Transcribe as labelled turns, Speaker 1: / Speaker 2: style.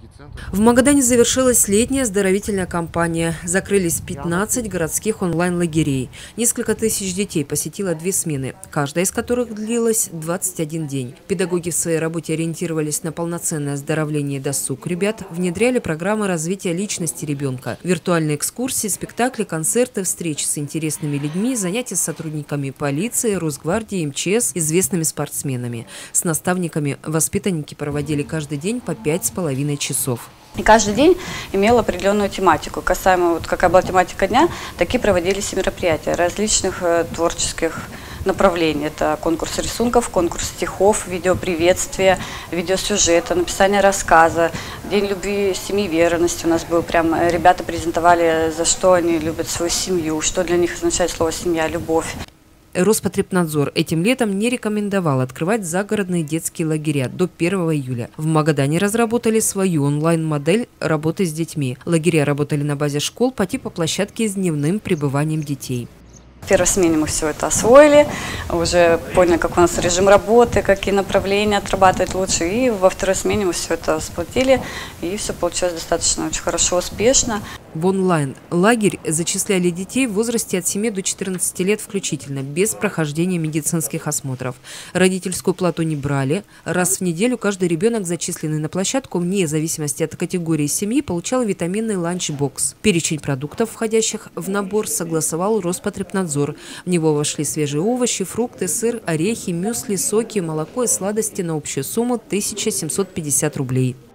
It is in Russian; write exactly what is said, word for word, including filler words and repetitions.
Speaker 1: В Магадане завершилась летняя оздоровительная кампания. Закрылись пятнадцать городских онлайн-лагерей. Несколько тысяч детей посетило две смены, каждая из которых длилась двадцать один день. Педагоги в своей работе ориентировались на полноценное оздоровление и досуг ребят, внедряли программы развития личности ребенка, виртуальные экскурсии, спектакли, концерты, встречи с интересными людьми, занятия с сотрудниками полиции, Росгвардии, эм че эс, известными спортсменами. С наставниками воспитанники проводили каждый день по пять с половиной часов.
Speaker 2: И каждый день имел определенную тематику. Касаемо, вот какая была тематика дня, такие проводились и мероприятия различных э, творческих направлений. Это конкурс рисунков, конкурс стихов, видеоприветствие, видеосюжета, написание рассказа, День любви, семьи, верности у нас был. Прям ребята презентовали, за что они любят свою семью, что для них означает слово «семья», «любовь».
Speaker 1: Роспотребнадзор этим летом не рекомендовал открывать загородные детские лагеря до первого июля. В Магадане разработали свою онлайн-модель работы с детьми. Лагеря работали на базе школ по типу площадки с дневным пребыванием детей.
Speaker 2: В первой смене мы все это освоили, уже поняли, как у нас режим работы, какие направления отрабатывать лучше. И во второй смене мы все это сплотили, и все получилось достаточно очень хорошо, успешно.
Speaker 1: В онлайн-лагерь зачисляли детей в возрасте от семи до четырнадцати лет включительно, без прохождения медицинских осмотров. Родительскую плату не брали. Раз в неделю каждый ребенок, зачисленный на площадку, вне зависимости от категории семьи, получал витаминный ланчбокс. Перечень продуктов, входящих в набор, согласовал Роспотребнадзор. В него вошли свежие овощи, фрукты, сыр, орехи, мюсли, соки, молоко и сладости на общую сумму тысяча семьсот пятьдесят рублей.